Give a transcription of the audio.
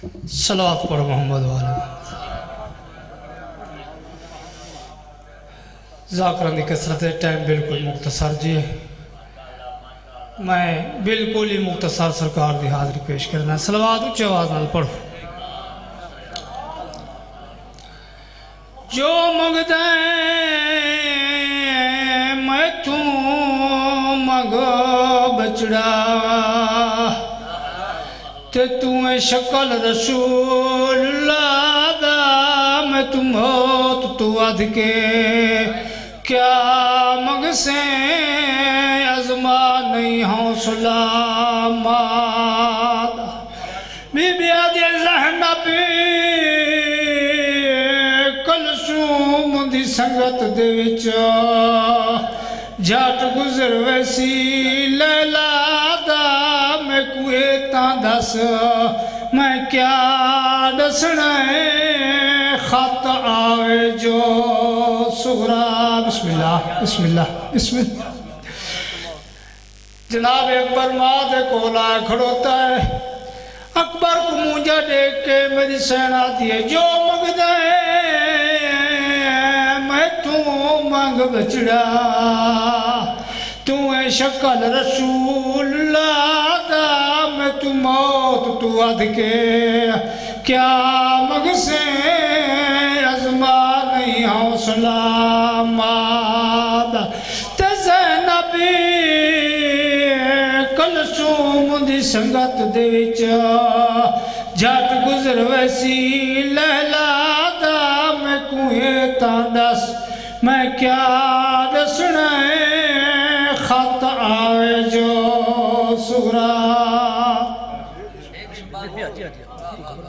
صلوات پڑھ محمد والا ذاکران دی کثرت ٹائم بالکل مختصر جی ہے میں بالکل ہی مختصر سرکار دی حاضری پیش کرنا ہے صلوات اچھے آواز نال پڑھو جو مگدہ میں تو مگو بچڑا تے تو شکل رسول اللہ دا میں تم ہو تو ادھ کے کیا مگ سے ازما نہیں حوصلہ ماد بی بی آدھی زہنب کلثوم دی سنگت دے وچ جھٹ گزر ویسی لیلا دا میں کوئے تاں دس میں کیا دسنا ہے خط آئے جو سغرا بسم اللہ بسم اللہ بسم اللہ جناب اکبر ماں دے کولا کھڑوتا ہے اکبر کو مونجا دیکھ کے میری سین آتی ہے جو مگدہ ہے میں تو مانگ بچڑا تو اے شکل رسول اللہ دا میں تو موت تو ادھ کے کیا مگ سے ازما نہیں حوصلہ ماد تے زینبی کلثوم دی سنگت دے وچ جھٹ گزر ویسی لیلا دا میں کوئے تاں دس میں کیا دسنا ہے خط آئے جو سغرا